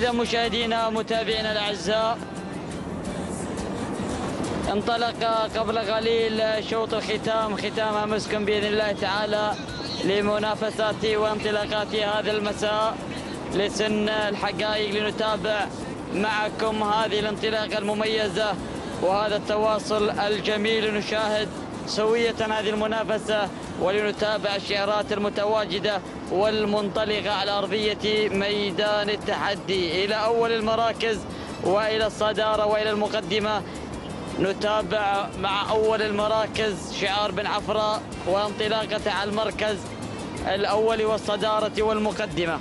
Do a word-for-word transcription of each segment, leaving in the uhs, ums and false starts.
إذا مشاهدينا متابعينا الأعزاء، انطلق قبل قليل شوط الختام، ختام مسك بإذن الله تعالى لمنافسات وانطلاقات هذا المساء لسن الحقائق، لنتابع معكم هذه الانطلاقة المميزة وهذا التواصل الجميل، لنشاهد سوية هذه المنافسة ولنتابع الشعارات المتواجدة والمنطلقة على أرضية ميدان التحدي إلى أول المراكز وإلى الصدارة وإلى المقدمة. نتابع مع أول المراكز شعار بن عفراء وانطلاقته على المركز الأول والصدارة والمقدمة.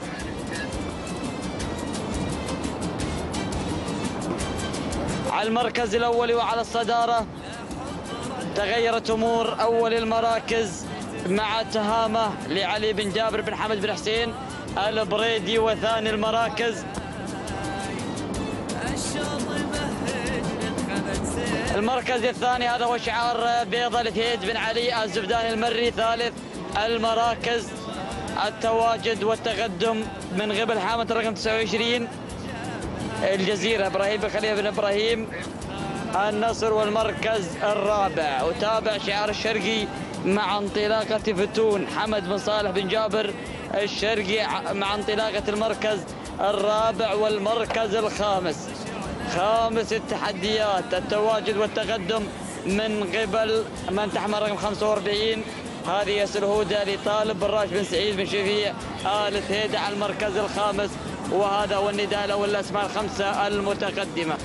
على المركز الأول وعلى الصدارة تغيرت أمور أول المراكز مع تهامة لعلي بن جابر بن حمد بن حسين البريدي، وثاني المراكز المركز الثاني هذا هو شعار بيضة لثيد بن علي الزبداني المري. ثالث المراكز التواجد والتقدم من قبل حامة الرقم تسعة وعشرين الجزيرة إبراهيم بن خليفة بن إبراهيم النصر، والمركز الرابع وتابع شعار الشرقي مع انطلاقة فتون حمد بن صالح بن جابر الشرقي مع انطلاقة المركز الرابع والمركز الخامس. خامس التحديات التواجد والتقدم من قبل من تحمل رقم خمسة وأربعين، هذه الهدى لطالب بن راشد بن سعيد بن شفيع آل ثيدة على المركز الخامس، وهذا هو النداء الأول الأسماء الخمسة المتقدمة.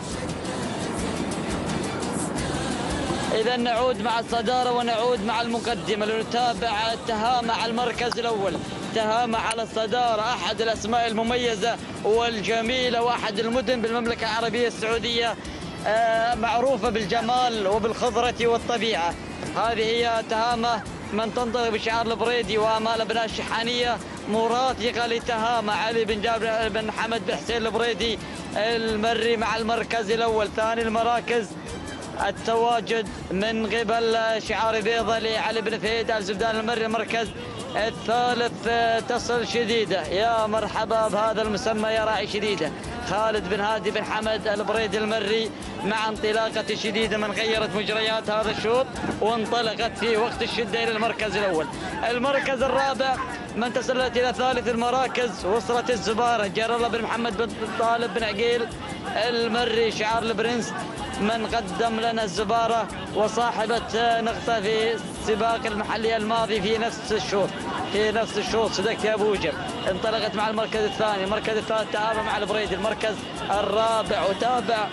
إذا نعود مع الصدارة ونعود مع المقدمة لنتابع التهامة على المركز الأول. تهامة على الصدارة أحد الأسماء المميزة والجميلة وأحد المدن بالمملكة العربية السعودية معروفة بالجمال وبالخضرة والطبيعة. هذه هي تهامة من تنطلق بشعار البريدي وآمال بن الشحانية مرافقة لتهامة علي بن جابر بن حمد بن حسين البريدي المري مع المركز الأول. ثاني المراكز التواجد من قبل شعار بيضة لعلي بن ثيد الزبدان المري. المركز الثالث تصل شديدة، يا مرحبا بهذا المسمى يا راعي شديدة، خالد بن هادي بن حمد البريدي المري مع انطلاقة شديدة من غيرت مجريات هذا الشوط وانطلقت في وقت الشدة إلى المركز الأول. المركز الرابع من تسللت إلى ثالث المراكز وصلت الزبارة جار الله بن محمد بن طالب بن عقيل المري شعار البرنس من قدم لنا الزبارة وصاحبة نقطة في السباق المحلي الماضي في نفس الشوط في نفس الشوط صدقت يا بوجب. انطلقت مع المركز الثاني، المركز الثالث تعامل مع البريدي. المركز الرابع وتابع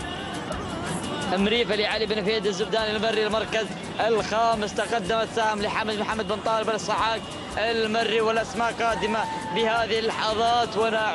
مريفة لعلي بن فهد الزبداني المري. المركز الخامس تقدمت سهم لحمد محمد بن طالب الصحاق المري، والأسماء قادمة بهذه اللحظات.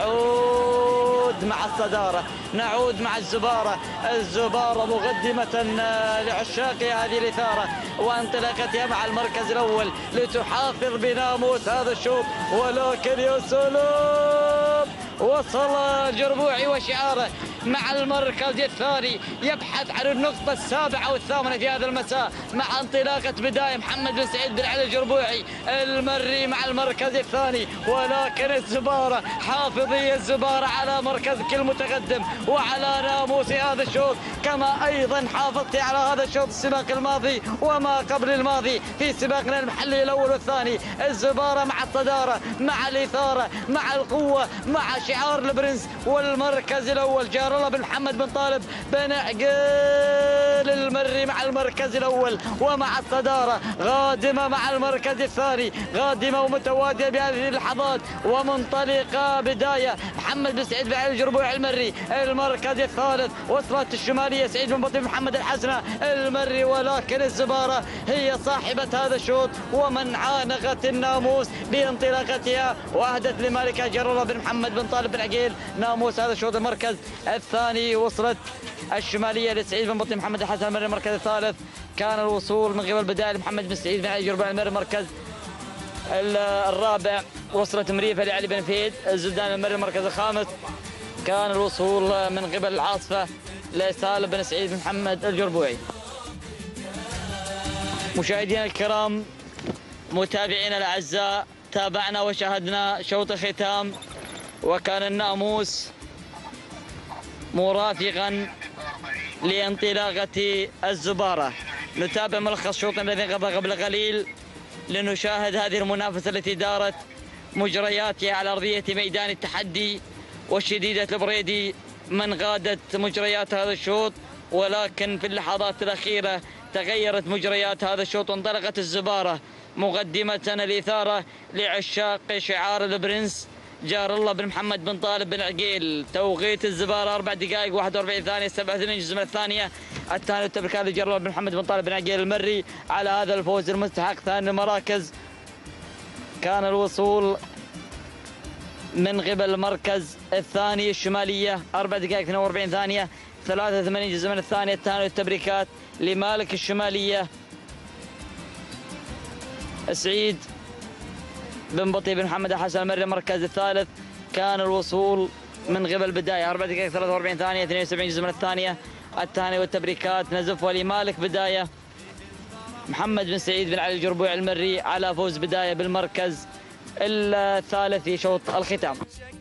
ونعود مع الصدارة، نعود مع الزبارة. الزبارة مقدمة لعشاق هذه الإثارة وانطلاقتها مع المركز الأول لتحافظ بناموس هذا الشوط، ولكن يا سلام وصل الجربوعي وشعاره مع المركز الثاني يبحث عن النقطة السابعة والثامنة في هذا المساء مع انطلاقة بداية محمد بن سعيد بن علي الجربوعي المري مع المركز الثاني. ولكن الزبارة حافظية الزبارة على مركزك المتقدم وعلى ناموس هذا الشوط، كما أيضا حافظت على هذا الشوط السباق الماضي وما قبل الماضي في سباقنا المحلي الأول والثاني. الزبارة مع الصدارة مع الإثارة مع القوة مع شعار البرنس. والمركز الأول جار الله بن محمد بن طالب بن عقيل المري مع المركز الأول ومع الصدارة غادمة مع المركز الثاني، غادمة ومتوادية بهذه اللحظات ومنطلقة بداية محمد بن سعيد بن علي الجربوعي المري. المركز الثالث وصلت الشمالية سعيد بن بطي محمد الحسنة المري، ولكن الزبارة هي صاحبة هذا الشوط ومن عانقت الناموس بانطلاقتها وأهدت لمالكها جار الله بن محمد بن طالب بن عقيل ناموس هذا الشوط. المركز الثاني وصلت الشمالية لسعيد بن بطي محمد الحسن المري. المركز الثالث كان الوصول من قبل بداية محمد بن سعيد بن علي الجربوعي المري. المركز الرابع وصلت مريفة لعلي بن فهد الزبدان المري. المركز الخامس كان الوصول من قبل العاصفة لسالم بن سعيد بن محمد الجربوعي. مشاهدينا الكرام متابعينا الأعزاء، تابعنا وشاهدنا شوط الختام وكان الناموس مرافقا لانطلاقة الزبارة. نتابع ملخص الشوط الذي قبل قبل قليل لنشاهد هذه المنافسة التي دارت مجرياتها على أرضية ميدان التحدي، والشديدة البريدي من غادت مجريات هذا الشوط، ولكن في اللحظات الأخيرة تغيرت مجريات هذا الشوط وانطلقت الزبارة مقدمة الإثارة لعشاق شعار البرنس جار الله بن محمد بن طالب بن عقيل. توقيت الزبارة أربع دقائق واحد وأربعين ثانية سبعة وثمانين جزء من الثانية. الثاني والتبريكات لجار الله بن محمد بن طالب بن عقيل المري على هذا الفوز المستحق. ثاني المراكز كان الوصول من قبل المركز الثاني الشمالية أربع دقائق اثنين وأربعين ثانية ثلاثة وثمانين جزء من الثانية. الثاني والتبريكات لمالك الشمالية سعيد بن بطي بن محمد حسن المري. المركز الثالث كان الوصول من قبل بداية أربع دقائق ثلاثة وأربعين ثانية اثنين وسبعين جزء من الثانية. الثاني والتبريكات نزف ولي مالك بداية محمد بن سعيد بن علي الجربوع المري على فوز بداية بالمركز الثالث في شوط الختام.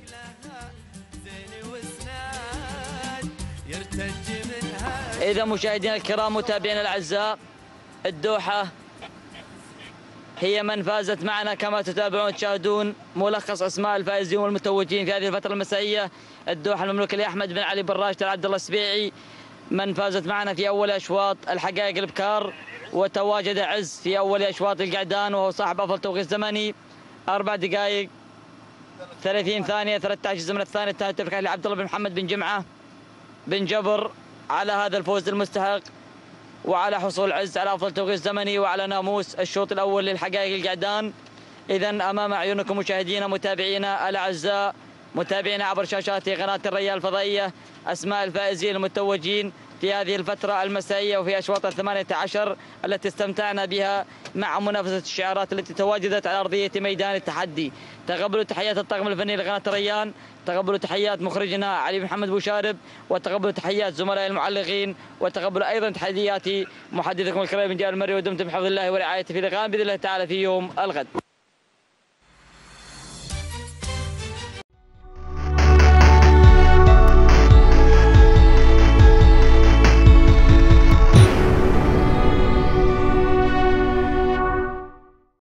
إذا مشاهدينا الكرام متابعينا الأعزاء، الدوحة هي من فازت معنا كما تتابعون تشاهدون ملخص أسماء الفائزين والمتوجين في هذه الفترة المسائية. الدوحة المملوكة لأحمد بن علي بن راشد عبد الله السبيعي من فازت معنا في أول أشواط الحقائق البكار، وتواجد عز في أول أشواط القعدان وهو صاحب أفضل توقيت زمني أربع دقائق ثلاثين ثانية ثلاثة عشر جزء من الثانية. الثاني تبقى لعبد الله بن محمد بن جمعة بن جبر على هذا الفوز المستحق، وعلى حصول عز على أفضل توقيت زمني وعلى ناموس الشوط الأول للحقائق القعدان. إذا أمام أعينكم مشاهدينا متابعينا الأعزاء، متابعينا عبر شاشات قناة الريال الفضائية، أسماء الفائزين المتوجين في هذه الفترة المسائية وفي أشواط الثمانية عشر التي استمتعنا بها مع منافسة الشعارات التي تواجدت على أرضية ميدان التحدي. تقبلوا تحيات الطاقم الفني لقناة الريان، تقبلوا تحيات مخرجنا علي بن محمد بوشارب، وتقبلوا تحيات زملاء المعلقين، وتقبلوا أيضا تحياتي محدثكم الكريم بن جابر المري. ودمتم بحفظ الله ورعايته في لقاء بإذن الله تعالى في يوم الغد.